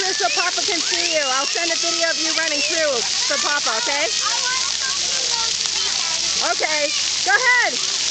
here so Papa can see you. I'll send a video of you running through for Papa, okay? Okay, go ahead.